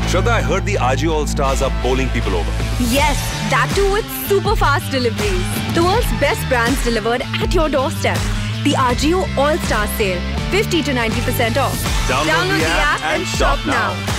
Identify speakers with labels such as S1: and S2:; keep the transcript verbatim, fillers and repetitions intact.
S1: Shraddha, I heard the Ajio All Stars are bowling people over.
S2: Yes, that too with super fast deliveries. The world's best brands delivered at your doorstep. The Ajio All Stars Sale. fifty to ninety percent off.
S1: Download,
S2: Download
S1: the,
S2: the
S1: app
S2: app and shop now.